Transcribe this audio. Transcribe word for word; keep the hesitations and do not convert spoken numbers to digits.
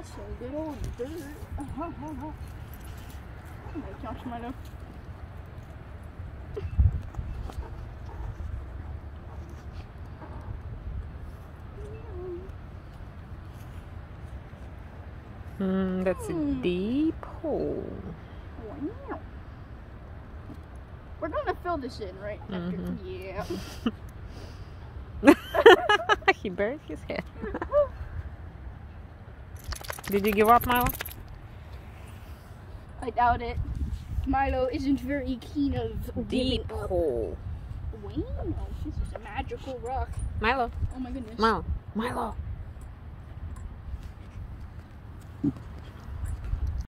That's so good old dirt. Oh my gosh, Milo. Hmm, that's a deep hole. Wow. We're gonna fill this in, right? After, Mm-hmm. yeah. He buried his head. Did you give up, Milo? I doubt it. Milo isn't very keen of Deep giving up. hole. Wow, this is a magical rock. Milo. Oh my goodness. Milo. Milo.